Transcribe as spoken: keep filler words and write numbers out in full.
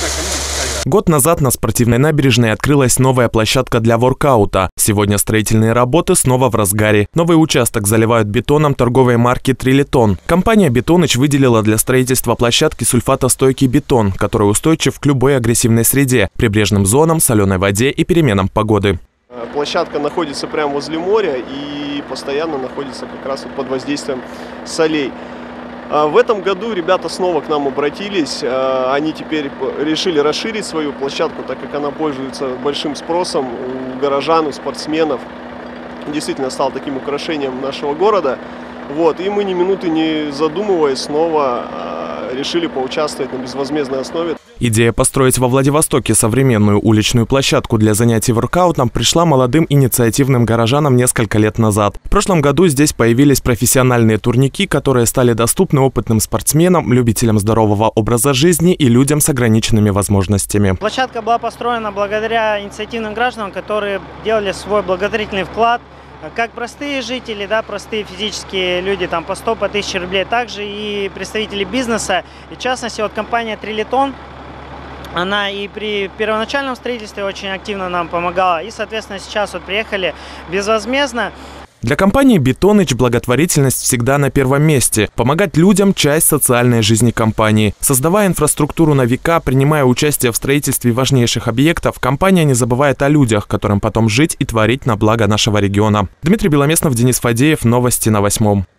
Год назад на спортивной набережной открылась новая площадка для воркаута. Сегодня строительные работы снова в разгаре. Новый участок заливают бетоном торговой марки «Трилитон». Компания «Бетоныч» выделила для строительства площадки сульфатостойкий бетон, который устойчив к любой агрессивной среде, прибрежным зонам, соленой воде и переменам погоды. Площадка находится прямо возле моря и постоянно находится как раз под воздействием солей. В этом году ребята снова к нам обратились, они теперь решили расширить свою площадку, так как она пользуется большим спросом у горожан, у спортсменов. Действительно стал таким украшением нашего города. Вот, и мы ни минуты не задумываясь снова решили поучаствовать на безвозмездной основе. Идея построить во Владивостоке современную уличную площадку для занятий воркаутом пришла молодым инициативным горожанам несколько лет назад. В прошлом году здесь появились профессиональные турники, которые стали доступны опытным спортсменам, любителям здорового образа жизни и людям с ограниченными возможностями. Площадка была построена благодаря инициативным гражданам, которые делали свой благотворительный вклад. Как простые жители, да, простые физические люди, там по сто, по тысяче рублей, также и представители бизнеса. И в частности, вот компания «Трилитон», она и при первоначальном строительстве очень активно нам помогала. И, соответственно, сейчас вот приехали безвозмездно. Для компании «Бетоныч» благотворительность всегда на первом месте. Помогать людям – часть социальной жизни компании. Создавая инфраструктуру на века, принимая участие в строительстве важнейших объектов, компания не забывает о людях, которым потом жить и творить на благо нашего региона. Дмитрий Беломеснов, Денис Фадеев. Новости на восьмом.